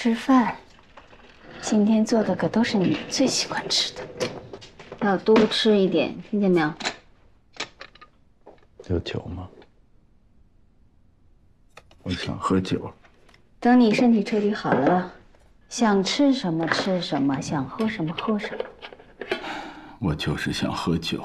吃饭，今天做的可都是你最喜欢吃的，要多吃一点，听见没有？ 有酒吗？我想喝酒。 等你身体彻底好了，想吃什么吃什么，想喝什么喝什么。 我就是想喝酒。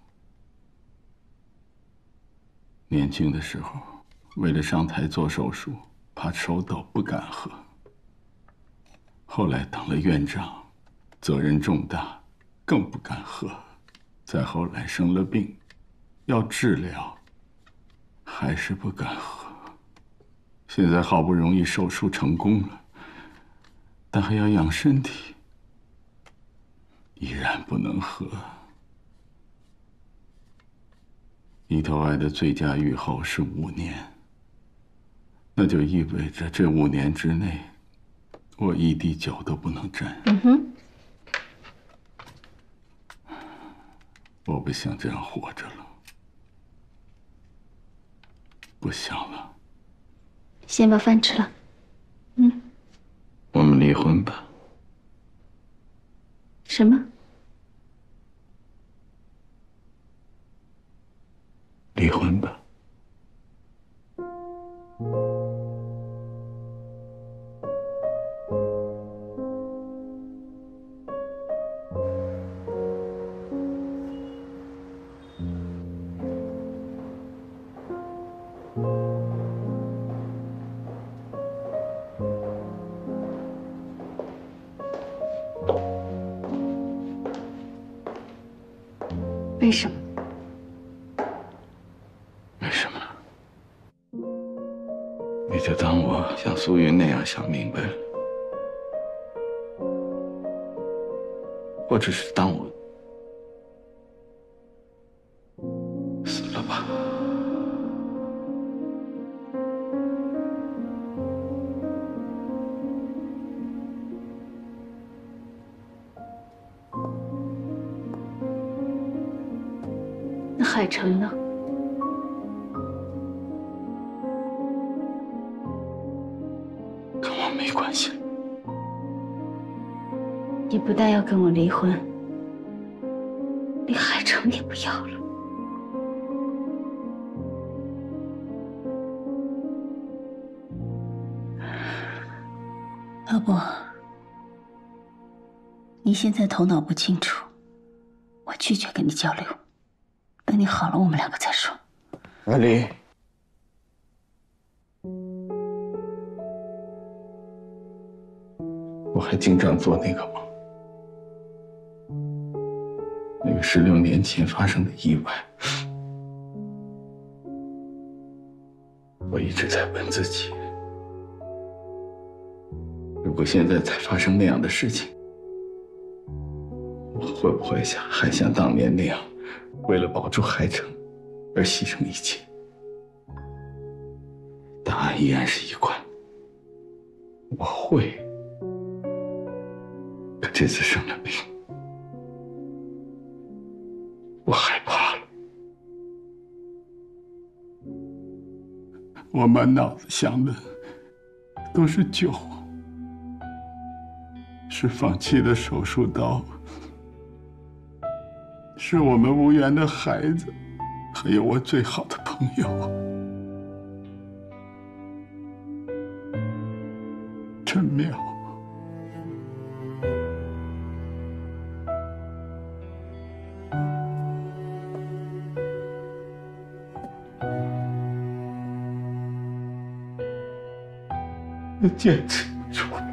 年轻的时候，为了上台做手术，怕手抖不敢喝。后来当了院长，责任重大，更不敢喝。再后来生了病，要治疗，还是不敢喝。现在好不容易手术成功了，但还要养身体，依然不能喝。一头爱的最佳预后是5年，那就意味着这5年之内，我一滴酒都不能沾。我不想这样活着了，不想了。 先把饭吃了。 我们离婚吧。 什么？ 离婚吧。 为什么？ 为什么？你就当我像苏云那样想明白了，或者是当我死了吧。 那海城呢？ 跟我没关系。 你不但要跟我离婚，连海城也不要了。 老婆，你现在头脑不清楚，我拒绝跟你交流。等你好了，我们2个再说。 阿离，我还经常做那个梦，那个16年前发生的意外。我一直在问自己，如果现在再发生那样的事情，我会不会还像当年那样，为了保住海城而牺牲一切？答案依然是一贯，我会。可这次生了病，我害怕了。我满脑子想的都是酒，是放弃的手术刀，是我们无缘的孩子，还有我最好的朋友。真妙。我坚持不住了。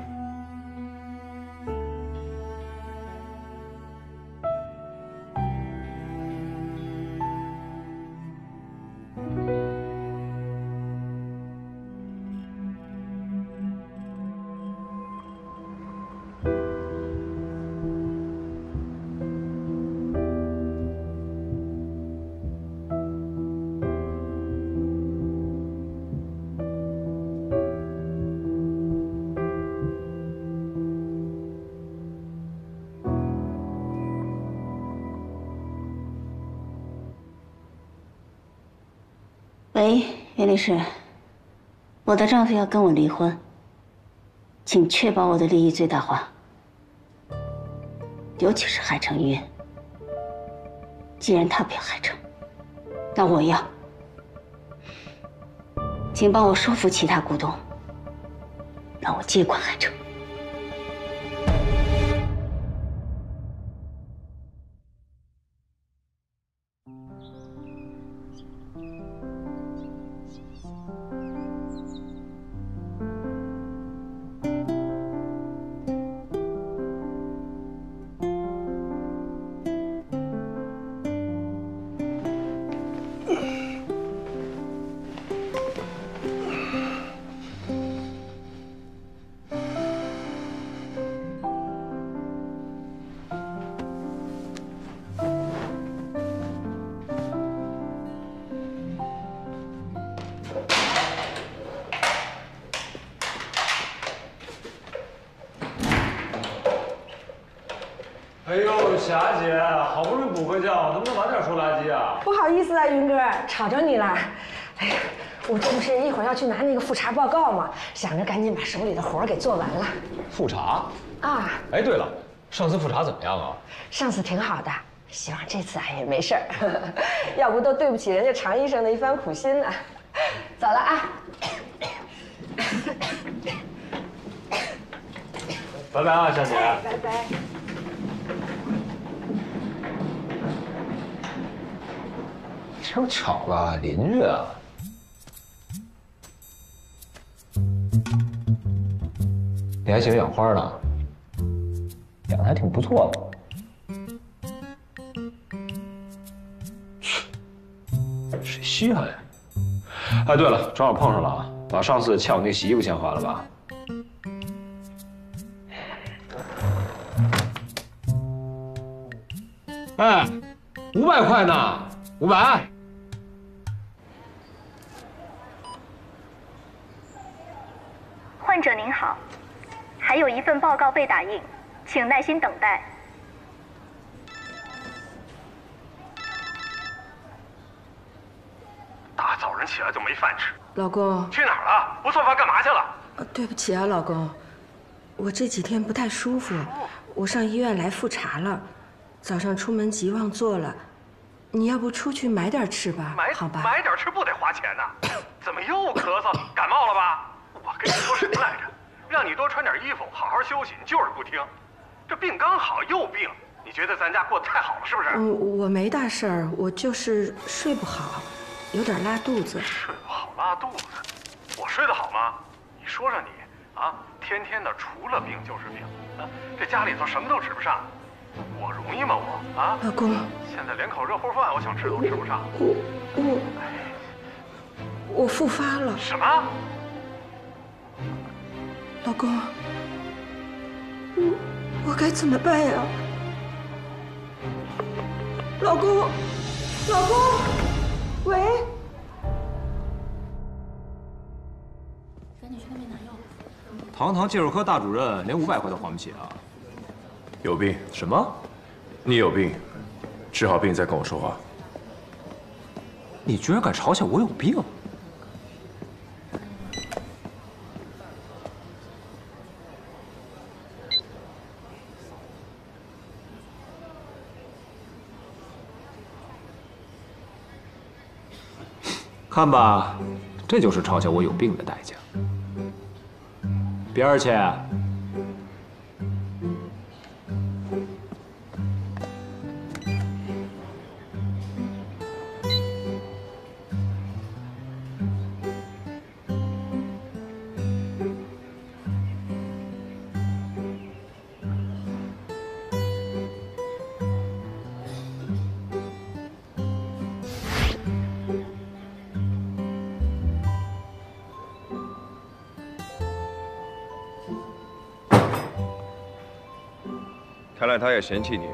喂，袁律师，我的丈夫要跟我离婚。 请确保我的利益最大化，尤其是海城医院。既然他不要海城，那我要。请帮我说服其他股东，让我接管海城。 哎呦，霞姐，好不容易补个觉，能不能晚点收垃圾啊？ 不好意思啊，云哥，吵着你了。哎呀，我这不是一会儿要去拿那个复查报告吗？想着赶紧把手里的活儿给做完了。 复查？ 啊。 哎，对了，上次复查怎么样啊？ 上次挺好的，希望这次也没事儿。要不都对不起人家常医生的一番苦心呢。走了啊。 拜拜啊，霞姐。 拜拜。 正巧了，邻居啊。你还喜欢养花呢？养的还挺不错的。去，谁稀罕呀？哎，对了，正好碰上了啊，把上次欠我那洗衣服钱还了吧？哎，500块呢，500。 患者您好，还有一份报告被打印，请耐心等待。 大早上起来就没饭吃， 老公， 去哪儿了？不做饭干嘛去了？ 对不起啊，老公，我这几天不太舒服，我上医院来复查了，早上出门急忘做了，你要不出去买点吃吧？好吧？ 买点吃不得花钱呢？怎么又咳嗽？感冒了吧？ 我跟你说什么来着？让你多穿点衣服，好好休息，你就是不听。这病刚好又病，你觉得咱家过得太好了是不是？ 我没大事儿，我就是睡不好，有点拉肚子。 睡不好拉肚子，我睡得好吗？你说说你啊，天天的除了病就是病啊，这家里头什么都吃不上，我容易吗我啊？ 老公， 现在连口热乎饭我想吃都吃不上。 我复发了。 什么？ 老公，我该怎么办呀？老公，老公，喂， 赶紧去那边拿药。 堂堂介入科大主任，连500块都还不起啊！ 有病？ 什么？ 你有病？治好病再跟我说话。 你居然敢嘲笑我有病！ 看吧，这就是嘲笑我有病的代价。边儿去！ 看来他也嫌弃你。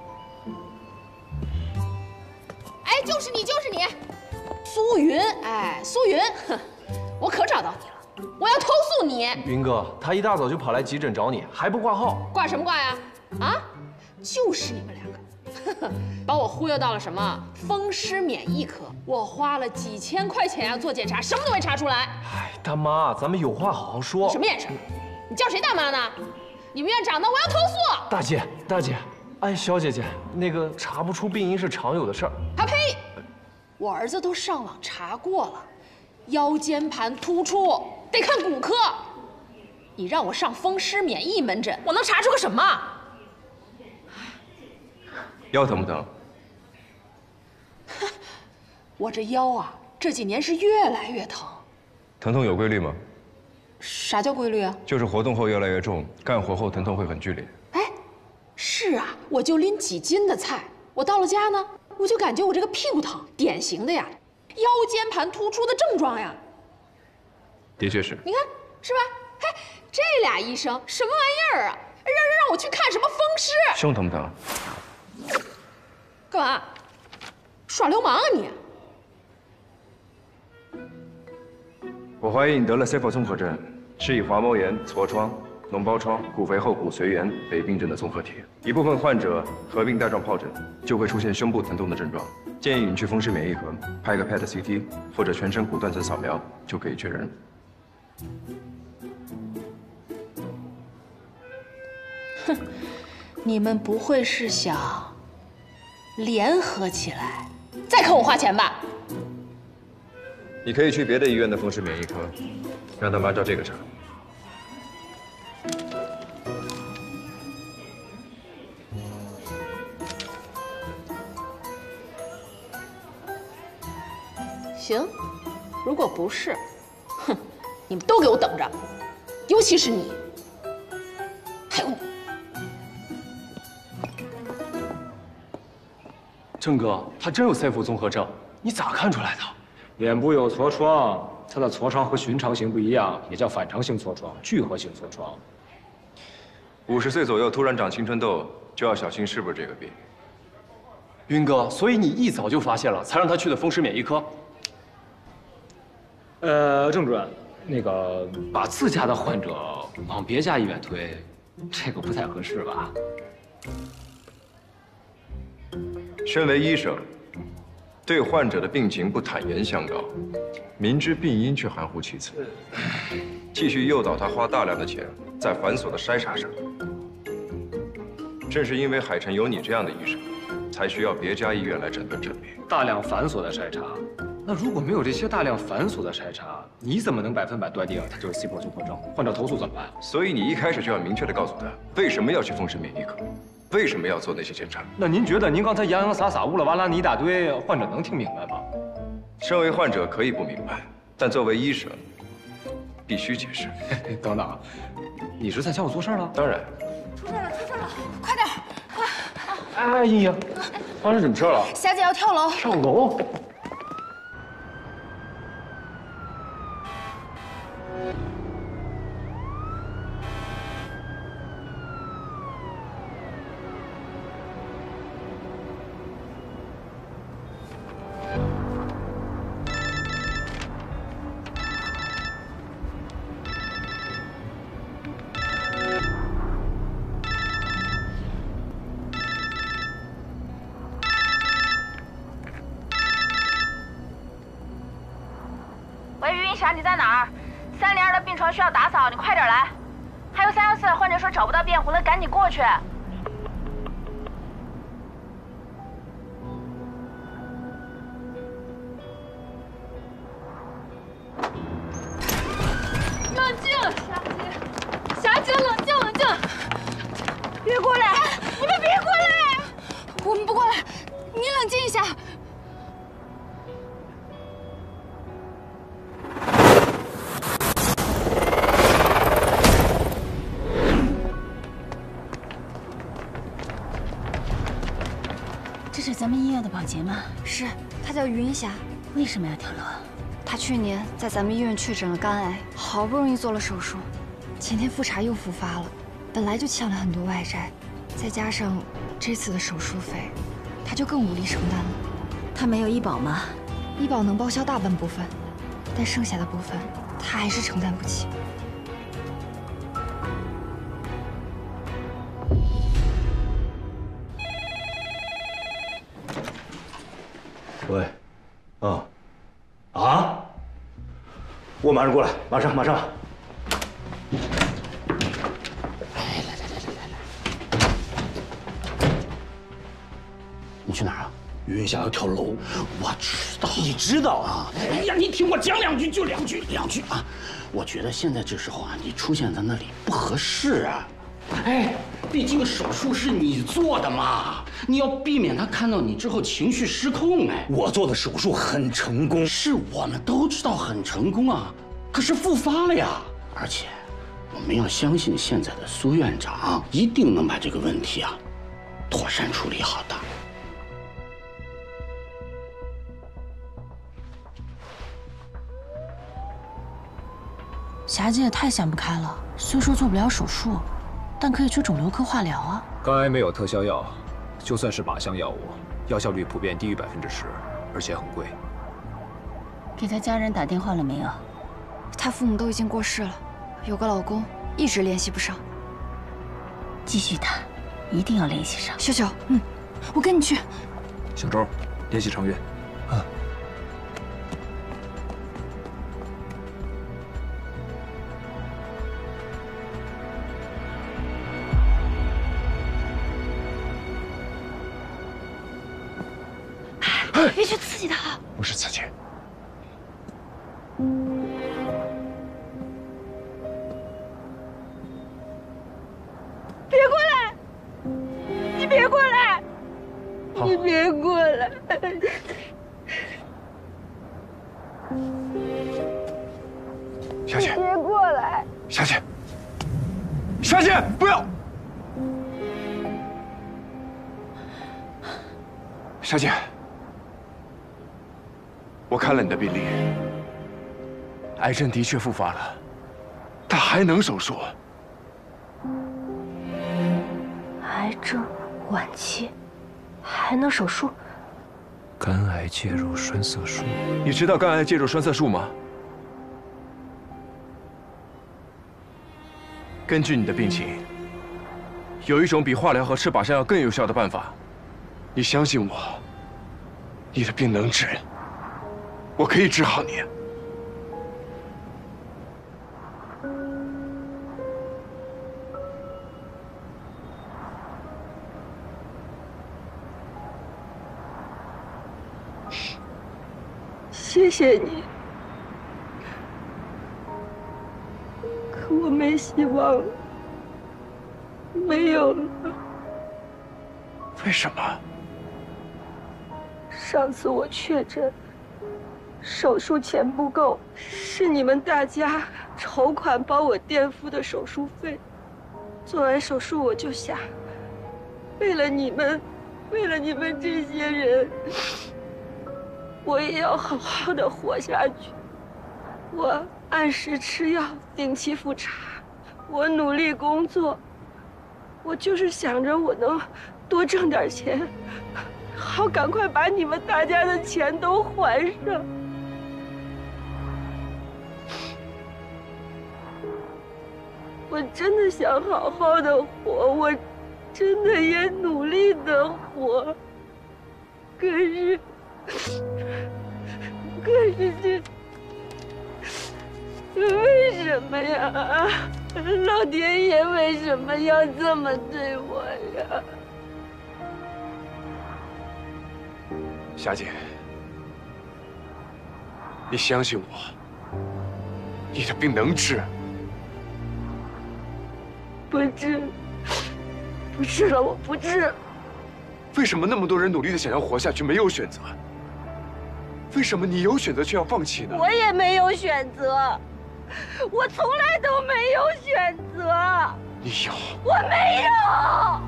哎，就是你，就是你，苏云，哎，苏云，哼，我可找到你了，我要投诉你。 云哥，他一大早就跑来急诊找你，还不挂号？ 挂什么挂呀？啊，就是你们两个，把我忽悠到了什么风湿免疫科，我花了几千块钱呀做检查，什么都没查出来。 哎，大妈，咱们有话好好说。 什么眼神？ 你叫谁大妈呢？你们院长呢？我要投诉！ 大姐，哎，小姐姐，那个查不出病因是常有的事儿。 啊呸！我儿子都上网查过了，腰间盘突出得看骨科。你让我上风湿免疫门诊，我能查出个什么？ 腰疼不疼？ 我这腰啊，这几年是越来越疼。 疼痛有规律吗？ 啥叫规律啊？ 就是活动后越来越重，干活后疼痛会很剧烈。 哎，是啊，我就拎几斤的菜，我到了家呢，我就感觉我这个屁股疼，典型的呀，腰间盘突出的症状呀。 的确是。 你看是吧？嘿，这俩医生什么玩意儿啊？让我去看什么风湿？ 胸疼不疼？ 干嘛？耍流氓啊你！ 我怀疑你得了 CEPO 综合症，是以滑膜炎、痤疮、脓包疮、骨肥厚骨髓炎为病症的综合体。一部分患者合并带状疱疹，就会出现胸部疼痛的症状。建议你去风湿免疫科拍个 PET CT 或者全身骨断层扫描，就可以确认。 哼，你们不会是想联合起来再坑我花钱吧？ 你可以去别的医院的风湿免疫科，让他们按照这个查。 行，如果不是，哼，你们都给我等着，尤其是你，还有你。 郑哥，他真有 CEPO 综合症，你咋看出来的？ 脸部有痤疮，他的痤疮和寻常型不一样，也叫反常性痤疮、聚合性痤疮。 50岁左右突然长青春痘，就要小心是不是这个病。 云哥，所以你一早就发现了，才让他去的风湿免疫科。 郑主任，那个把自家的患者往别家医院推，这个不太合适吧？ 身为医生，对患者的病情不坦言相告，明知病因却含糊其辞，继续诱导他花大量的钱在繁琐的筛查上。正是因为海城有你这样的医生，才需要别家医院来整顿这病。 大量繁琐的筛查，那如果没有这些大量繁琐的筛查，你怎么能100%断定他就是 CEPO 综合症？患者投诉怎么办？ 所以你一开始就要明确地告诉他，为什么要去风湿免疫科，为什么要做那些检查。 那您觉得您刚才洋洋洒洒、乌拉哇啦你一大堆，患者能听明白吗？ 身为患者可以不明白，但作为医生，必须解释。 等等，你是在教我做事了？ 当然。 出事了！出事了！快点！ 哎，莹莹，发生什么事了？ 霞姐要跳楼。 上楼？ 你在哪儿？302的病床需要打扫，你快点来。还有314，患者说找不到辩护了，赶紧过去。 冷静，霞姐，冷静，冷静，别过来，你们别过来，我们不过来，你冷静一下。 这是咱们医院的保洁吗？ 是，她叫云霞。 为什么要跳楼？ 她去年在咱们医院确诊了肝癌，好不容易做了手术，前天复查又复发了，本来就欠了很多外债，再加上这次的手术费，她就更无力承担了。 她没有医保吗？ 医保能报销大半部分，但剩下的部分她还是承担不起。 喂，我马上过来，马上。 云霞要跳楼。 我知道， 你知道啊？ 哎呀，你听我讲两句，就两句啊！我觉得现在这时候啊，你出现在那里不合适啊。哎，毕竟手术是你做的嘛，你要避免他看到你之后情绪失控。哎， 我做的手术很成功， 是我们都知道很成功啊，可是复发了呀，而且。 我们要相信现在的苏院长一定能把这个问题啊妥善处理好的。 霞姐也太想不开了，虽说做不了手术，但可以去肿瘤科化疗啊。 肝癌没有特效药，就算是靶向药物，药效率普遍低于10%，而且很贵。 给他家人打电话了没有？ 他父母都已经过世了。 有个老公，一直联系不上。 继续谈，一定要联系上。 秀秀，我跟你去。 小周，联系程月。啊。 别去刺激他。 不是刺激。 别过来！你别过来！你别过来！ 霞姐， 别过来！ 霞姐，霞姐，不要！霞姐，我看了你的病历，癌症的确复发了，但还能手术。 癌症晚期，还能手术？ 肝癌介入栓塞术，你知道肝癌介入栓塞术吗？根据你的病情，有一种比化疗和吃靶向药更有效的办法。你相信我，你的病能治，我可以治好你。 谢谢你，可我没希望了，没有了。 为什么？ 上次我确诊，手术钱不够，是你们大家筹款帮我垫付的手术费。做完手术我就想，为了你们这些人。 我也要好好的活下去。我按时吃药，定期复查，我努力工作。我就是想着我能多挣点钱，好赶快把你们大家的钱都还上。我真的想好好的活，我真的也努力的活，可是这为什么呀？老天爷为什么要这么对我呀？ 霞姐，你相信我，你的病能治。 不治，不治了，我不治。 为什么那么多人努力的想要活下去，没有选择？为什么你有选择却要放弃呢？ 我也没有选择，我从来都没有选择。 你有， 我没有。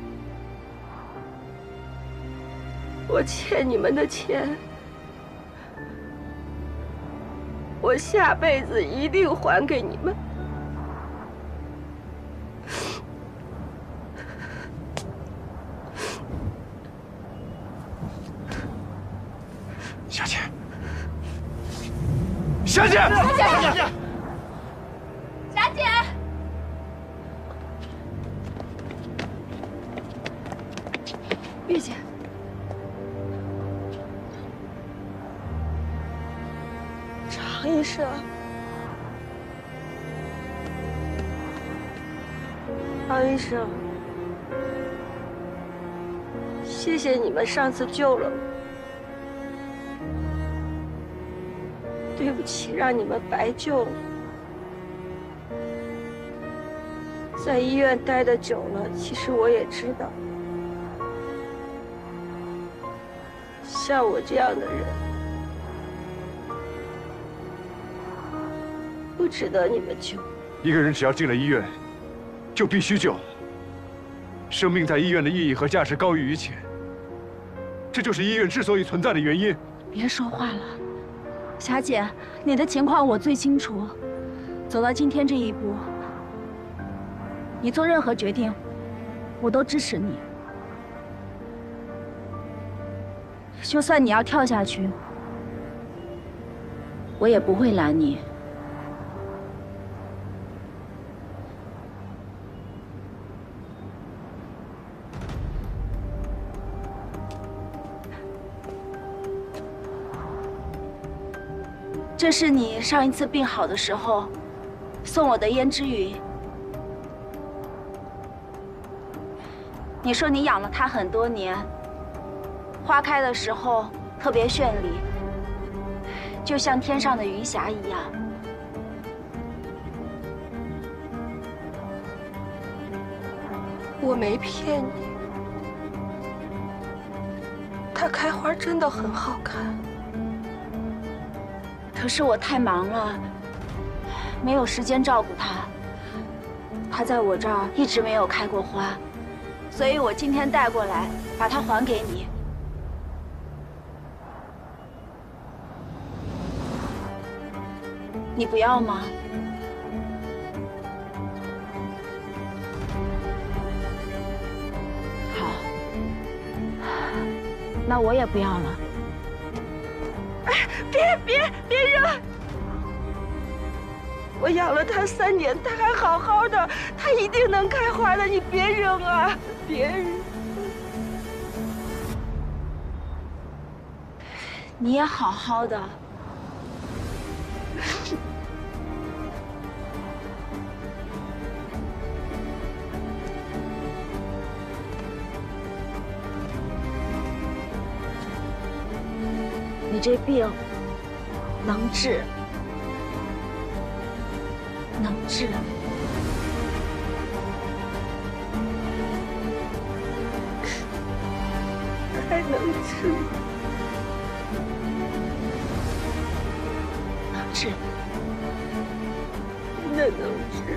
我欠你们的钱，我下辈子一定还给你们。 霞姐，霞姐， 霞姐，霞姐， 玉姐，常医生，常医生，谢谢你们上次救了我。 对不起，让你们白救了。在医院待得久了，其实我也知道，像我这样的人，不值得你们救。 一个人只要进了医院，就必须救。生命在医院的意义和价值高于一切，这就是医院之所以存在的原因。 别说话了，霞姐，你的情况我最清楚。走到今天这一步，你做任何决定，我都支持你。就算你要跳下去，我也不会拦你。这是你上一次病好的时候送我的胭脂云。你说你养了它很多年，花开的时候特别绚丽，就像天上的云霞一样。 我没骗你，它开花真的很好看。 可是我太忙了，没有时间照顾它。它在我这儿一直没有开过花，所以我今天带过来，把它还给你。你不要吗？好，那我也不要了。 别扔！我养了它3年，它还好好的，它一定能开花的，你别扔啊！别扔！ 你也好好的。你这病能治，能治。 还能治， 能治， 真的能治。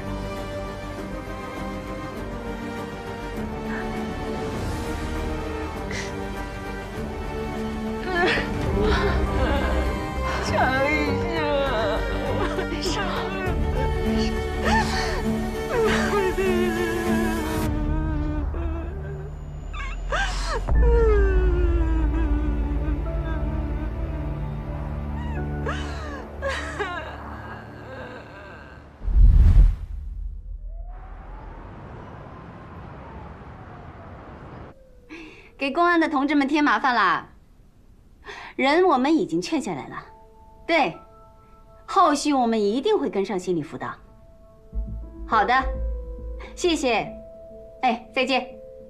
常医生，没事。 给公安的同志们添麻烦啦。人我们已经劝下来了，对，后续我们一定会跟上心理辅导。好的，谢谢。哎，再见。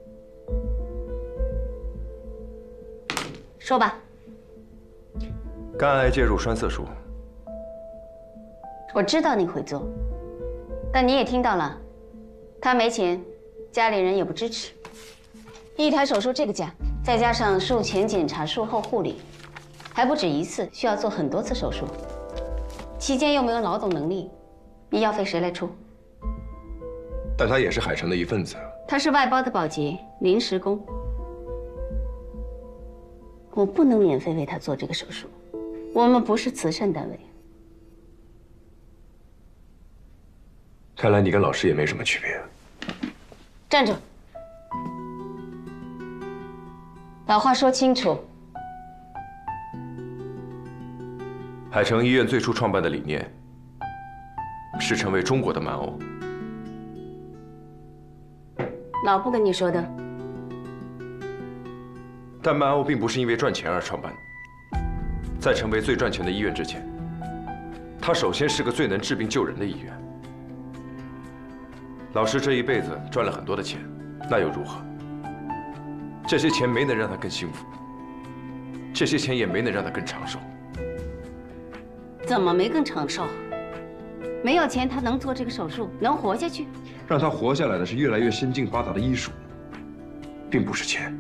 说吧。 肝癌介入栓塞术。 我知道你会做，但你也听到了，他没钱，家里人也不支持。一台手术这个价，再加上术前检查、术后护理，还不止一次，需要做很多次手术，期间又没有劳动能力，医药费谁来出？ 但他也是海城的一份子。 他是外包的保洁，临时工，我不能免费为他做这个手术，我们不是慈善单位。 看来你跟老师也没什么区别。 站住！把话说清楚。 海城医院最初创办的理念是成为中国的曼欧。 老布跟你说的。 但曼欧并不是因为赚钱而创办。在成为最赚钱的医院之前，它首先是个最能治病救人的医院。老师这一辈子赚了很多的钱，那又如何？这些钱没能让他更幸福，这些钱也没能让他更长寿。 怎么没更长寿？没有钱，他能做这个手术，能活下去？ 让他活下来的是越来越先进发达的医术，并不是钱。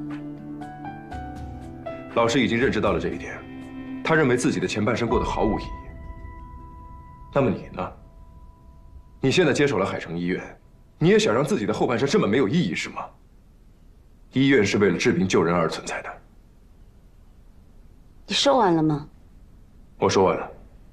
老师已经认知到了这一点，他认为自己的前半生过得毫无意义。那么你呢？你现在接手了海城医院，你也想让自己的后半生这么没有意义是吗？医院是为了治病救人而存在的。 你说完了吗？ 我说完了。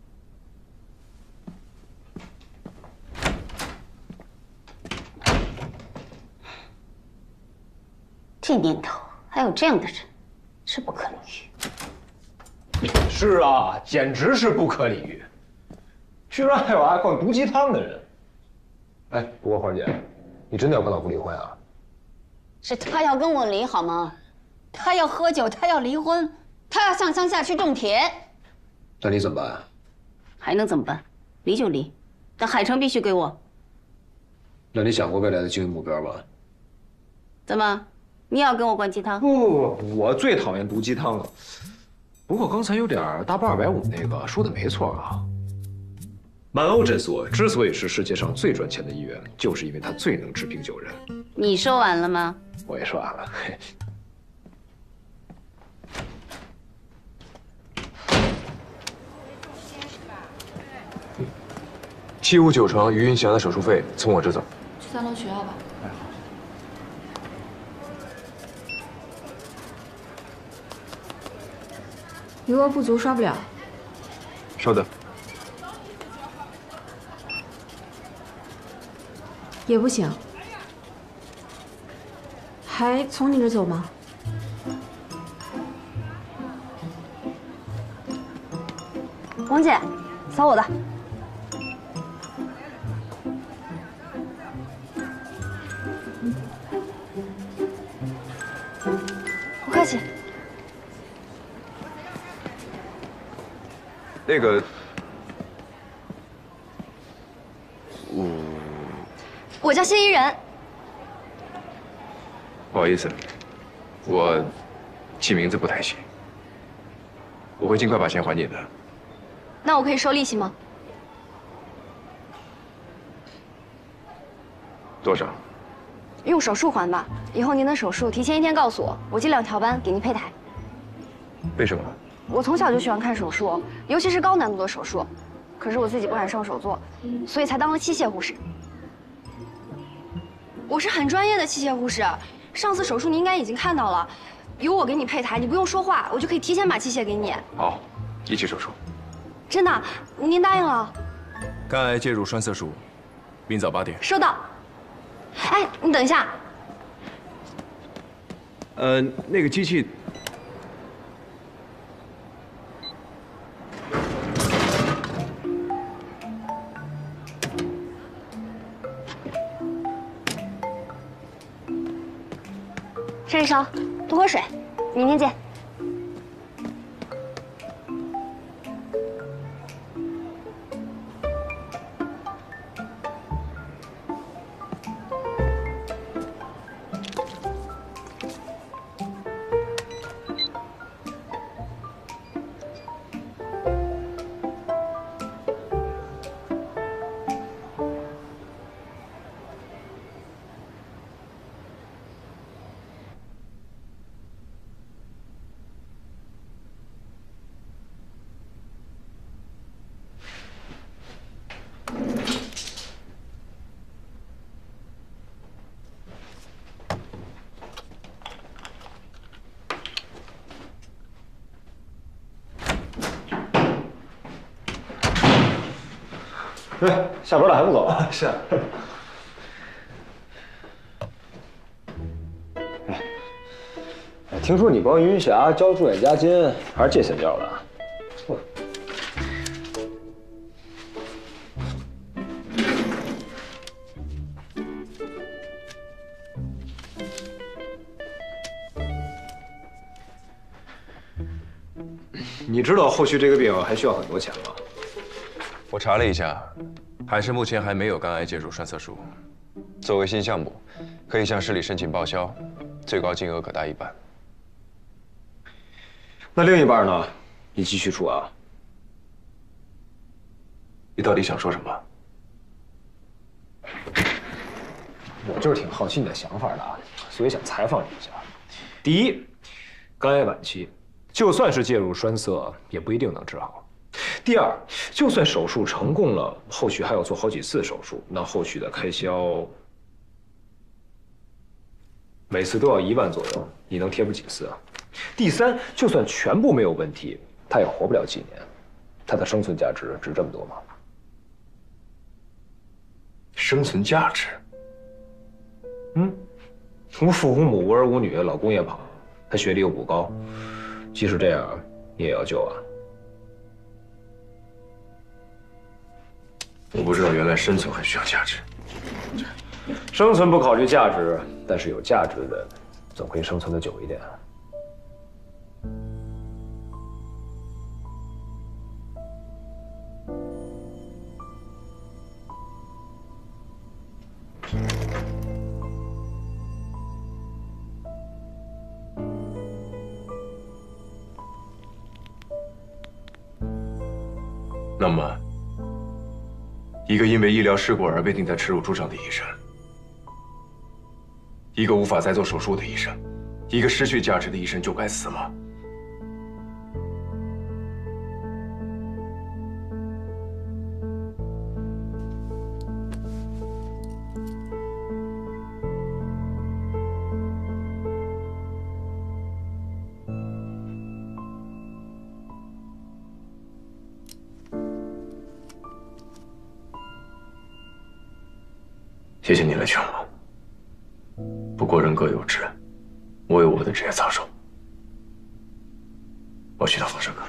这年头还有这样的人，是不可理喻。 是啊，简直是不可理喻，居然还有爱灌毒鸡汤的人。哎，不过花姐，你真的要跟老夫离婚啊？ 是他要跟我离好吗？他要喝酒，他要离婚，他要上乡下去种田。 那你怎么办啊？ 还能怎么办？离就离，但海城必须给我。 那你想过未来的经营目标吗？ 怎么？你也要跟我灌鸡汤？ 不，我最讨厌毒鸡汤了。不过刚才有点大波250那个说的没错啊。满欧诊所之所以是世界上最赚钱的医院，就是因为它最能治病救人。 你说完了吗？ 我也说完了。 759床于云霞的手术费从我这走。 去3楼取药吧。余额不足，刷不了。 稍等。 也不行。还从你这走吗？ 王姐，扫我的。不客气。 那个， 我叫谢依然。 不好意思，我起名字不太行。我会尽快把钱还你的。 那我可以收利息吗？ 多少？ 用手术还吧。以后您的手术提前1天告诉我，我尽量调班给您配台。 为什么？ 我从小就喜欢看手术，尤其是高难度的手术。可是我自己不敢上手做，所以才当了器械护士。我是很专业的器械护士，上次手术你应该已经看到了，有我给你配台，你不用说话，我就可以提前把器械给你。 好，一起手术。 真的，您答应了？ 肝癌介入栓塞术，明早8点。 收到。哎，你等一下。 那个机器。 趁烧，多喝水。明天见。 哎，下班了还不走啊？是。哎，听说你帮云霞交住院押金，还是借钱交的？你知道后续这个病还需要很多钱吗？ 我查了一下，海市目前还没有肝癌介入栓塞术。作为新项目，可以向市里申请报销，最高金额可达1半。 那另一半呢？你继续出啊？ 你到底想说什么？ 我就是挺好奇你的想法的，所以想采访你一下。第一，肝癌晚期，就算是介入栓塞，也不一定能治好。第二，就算手术成功了，后续还要做好几次手术，那后续的开销每次都要1万左右，你能贴补几次啊？第三，就算全部没有问题，他也活不了几年，他的生存价值值这么多吗？ 生存价值？ 无父无母，无儿无女，老公也跑，他学历又不高，即使这样，你也要救啊！ 我不知道原来生存还需要价值。 生存不考虑价值，但是有价值的人总可以生存的久一点。 那么，一个因为医疗事故而被钉在耻辱柱上的医生，一个无法再做手术的医生，一个失去价值的医生就该死吗？谢谢你来劝我。不过人各有志，我有我的职业操守。我去趟放射科。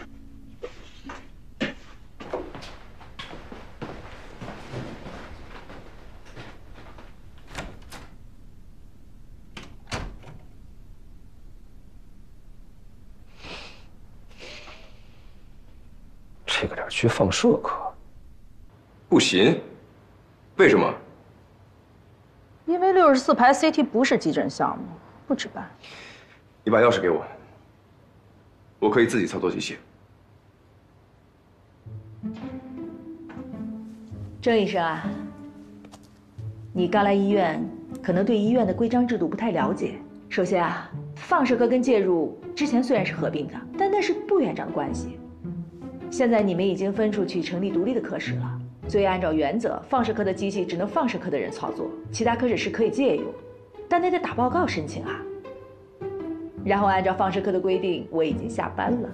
这个点去放射科， 不行，为什么？ 因为64排 CT 不是急诊项目，不值班。 你把钥匙给我，我可以自己操作机器。 郑医生啊，你刚来医院，可能对医院的规章制度不太了解。首先啊，放射科跟介入之前虽然是合并的，但那是部院长的关系。现在你们已经分出去成立独立的科室了。所以按照原则，放射科的机器只能放射科的人操作，其他科室是可以借用，但得打报告申请啊。然后按照放射科的规定，我已经下班了。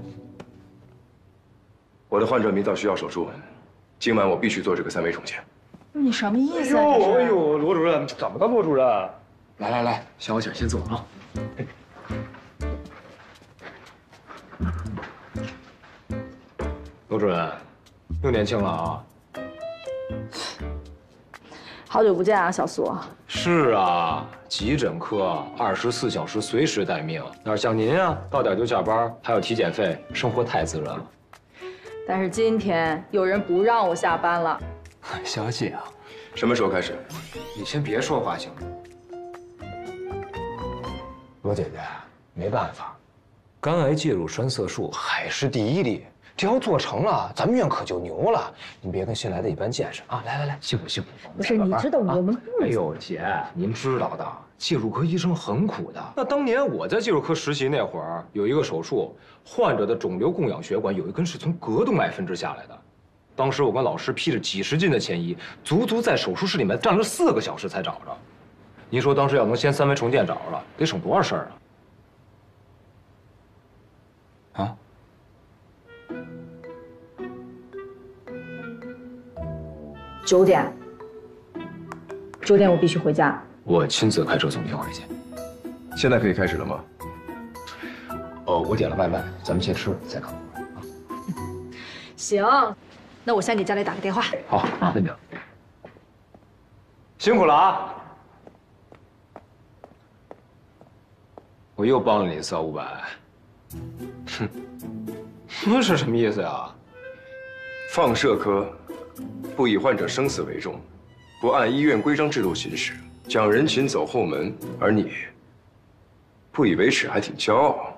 我的患者明早需要手术，今晚我必须做这个3维重建。 你什么意思啊？ 哎呦，罗主任怎么了？罗主任，来，小姐先坐啊。罗主任，又年轻了啊。 好久不见啊，小苏。 是啊，急诊科24小时随时待命，哪像您啊，到点就下班，还有体检费，生活太自然了。 但是今天有人不让我下班了。 小姐啊， 什么时候开始？ 你先别说话行吗？罗姐姐，没办法，肝癌介入栓塞术还是第一例。这要做成了，咱们院可就牛了。您别跟新来的一般见识啊！来，辛苦。 不是，你知道我们哎呦，姐，您知道的，介入科医生很苦的。那当年我在介入科实习那会儿，有一个手术，患者的肿瘤供氧血管有一根是从膈动脉分支下来的。当时我跟老师披着几十斤的铅衣，足足在手术室里面站了4个小时才找着。您说当时要能先3维重建找着了，得省多少事儿啊？啊 ？9点我必须回家。 我亲自开车送您回去。 现在可以开始了吗？ 我点了外卖，咱们先吃再看。 行，那我先给家里打个电话。 好，那就辛苦了啊！我又帮了你400-500。哼，这是什么意思呀？ 放射科不以患者生死为重，不按医院规章制度行事，讲人情走后门，而你不以为耻，还挺骄傲。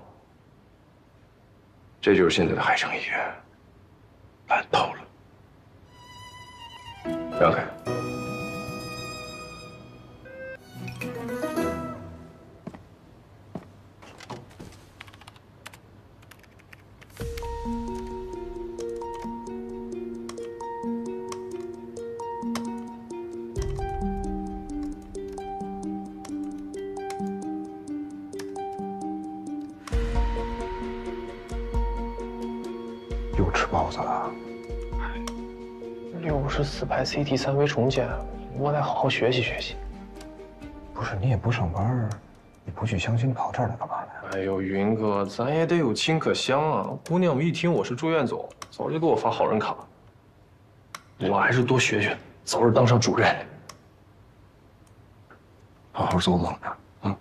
这就是现在的海城医院，烂透了。 让开。 又吃包子了。64排 CT 3维重建，我得好好学习学习。 不是你也不上班，你不去相亲跑这儿来干嘛呢？ 哎呦，云哥，咱也得有亲可相啊！姑娘们一听我是住院总，早就给我发好人卡。我还是多学学，早日当上主任。 好好做梦吧，啊！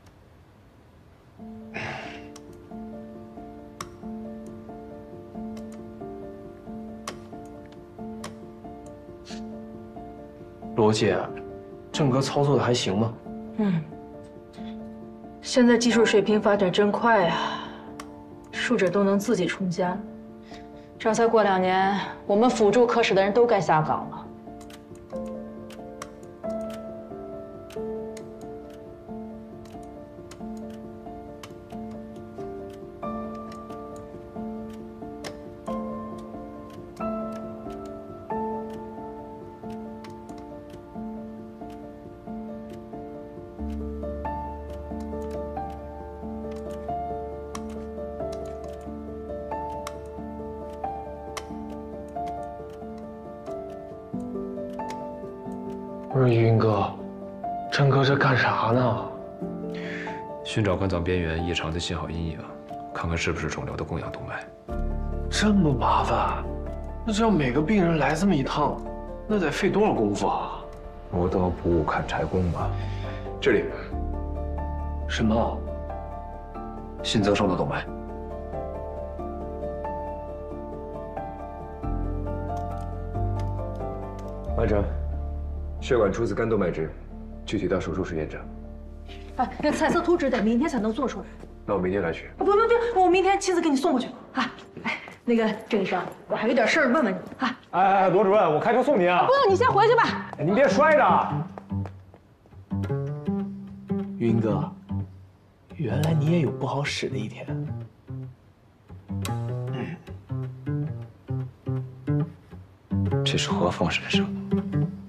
罗姐，郑哥操作的还行吗？ 现在技术水平发展真快呀，术者都能自己充家。这再过2年，我们辅助科室的人都该下岗了。 不是云哥，郑哥这干啥呢？ 寻找肝脏边缘异常的信号阴影，看看是不是肿瘤的供氧动脉。 这么麻烦，那这要每个病人来这么一趟，那得费多少功夫啊？ 磨刀不误砍柴工嘛。这里， 什么？ 新增生的动脉。 完成。血管出自肝动脉支，具体到手术时验证。 哎，那彩色图纸得明天才能做出来。 那我明天来取。 不，我明天亲自给你送过去啊。哎，那个郑医生，我还有点事儿问问你啊。 哎，罗主任，我开车送您啊。 不用，你先回去吧。 您别摔着。 云哥，原来你也有不好使的一天。 这是何方神圣？